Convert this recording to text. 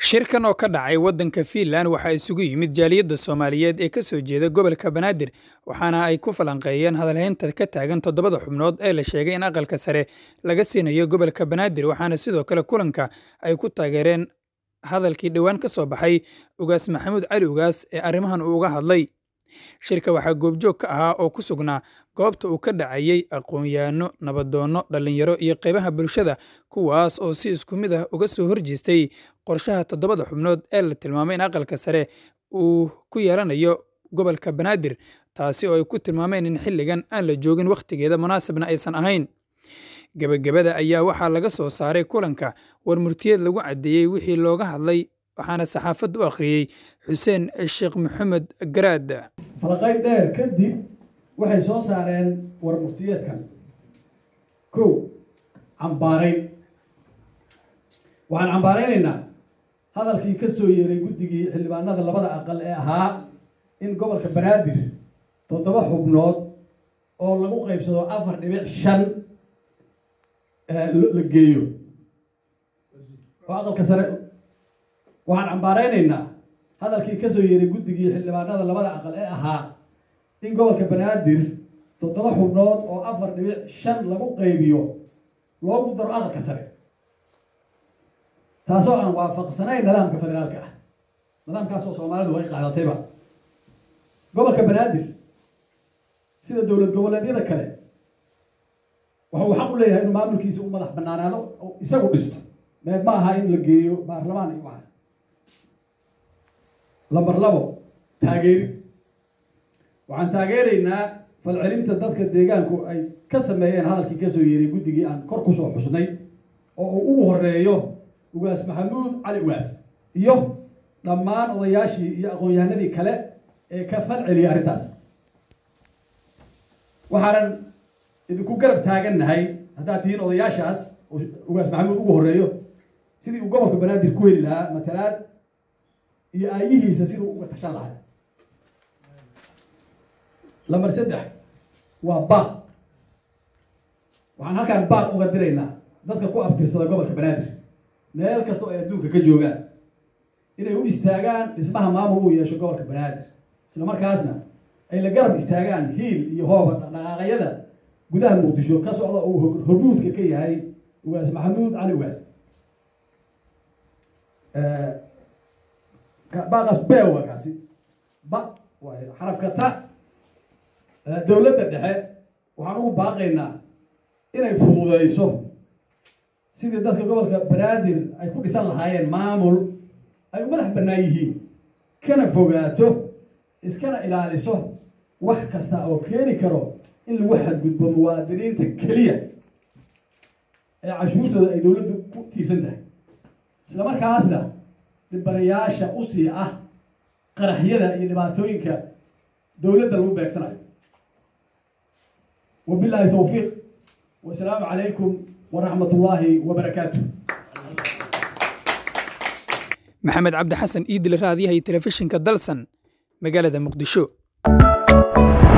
shirkan oo ka dhacay waddanka Finland waxa isugu yimid jaaliyadda Soomaaliyeed ee ka soo jeeda gobolka Banaadir waxaana ay ku falanqeeyeen hadalhaynta ka taagan toddobada xubnood ee la sheegay in aqalka sare laga siinayo gobolka Banaadir waxaana sidoo kale kulanka ay ku taageereen hadalkii dhawaan ka soo baxay Ugaas Maxamuud Cali Ugaas ee arrimahan uu uga hadlay shirka waxaa goobjoog ka ahaa oo ku sugnaa goobta uu ka dhacayay aqoon-yahano nabadoono dhalinyaro iyo qaybaha bulshada kuwaas oo si isku mid ah uga soo horjeestay qorshaha toddobada xubnood ee la tilmaamay in aqalka sare uu ku yeelanayo gobolka Banaadir taasi oo ay ku tilmaameen in xilligan aan la joogin waqtigeeda munaasabna aysan ahayn gabagabada ayaa waxaa laga soo saaray kulanka war murtiyeed lagu cadeeyay wixii looga hadlay waxaana saxaafaddu u akhriyay Xuseen Sheekh Maxamed Garaad falaqay dheer kadib waxay soo saareen war murtiyeedkan waxaan cambaaraynaynaa hadalkii ka soo yeeray guddigii xildhibaanada labada aqal ee ahaa in gobolka Banaadir 7 xubnood oo lagu qaybsado 4.5 la geeyo oo aqalka sare waxaan cambaaraynaynaa hadalkii ka soo yeeray guddigii xildhibaanada labada aqal ee ahaa in gobolka Banaadir 7 xubnood oo 4.5 lagu qaybiyo loogu daro aqalka sare taasoo aan waafaqsanayn nidaamka federaalka ah nidaamkaas oo Soomaalidu ay qaadatayba gobolka Banaadir sida dawlad goboleedyada kale waxa uu xaq u leeyahay inuu maamulkiisa u madax bannaanaado oo isagu dhisto ma aha in la geeyo baarlamaan iyo waxaas lambar 2 taageerid waxaan taageeraynaa falcelinta dadka deegaanku ay ka sameeyeen hadalkii ka soo yeeray guddigii aan kor ku soo xusnay oo uu ugu horeeyo Ugaas Maxamuud Cali Ugaas iyo dhammaan odayaashii iyo aqoon-yahanadii kale ee ka falceliyay arrintaas waxaan idinku garab taagannahay haddaad tihiin odayaashaas Ugaas Maxamuud ugu horeeyo sidii uu gobolka Banaadir ku heli lahaa matalaad iyo aayihiisa siduu uga tashan lahaa lambar 3 waa baaq waxaan halkaan baaq uga diraynaa dadka ku abtirsada gobolka Banaadir meel kasta oo ay adduunka ka joogaan inay u istaagaan dhismaha maamul uu yeesho gobolka Banaadir isla markaasna ay la garab istaagaan hiil iyo hooba dhaqaaqyada gudaha Muqdisho ka socda oo hormuudka ka yahay Ugaas Maxamuud Cali Ugaas baaqas beewa kaasi ba waa xarafka ta dawladda dhexe waxaan ugu baaqaynaa inay fududeyso sidii dadka gobolka Banaadir ay ku dhisan lahaayeen maamul ay u madax bannaan yihiin kana fogaato iskana ilaaliso wax kasta oo keeni karo in lagu xadgudbo muwaadiniinta kaliya ee cashuurtooda ay dawladdu ku tiirsan tahay isla markaasna dibarayaasha u sii ah qaraxyada iyo dhibaatooyinka dawladda lagu beegsanayo wabillahi tawfiiq wassalaamu calaykum ورحمة الله وبركاته محمد عبد حسن إيد الرادي هي تلفزيون كدلسن مقالة مقدشو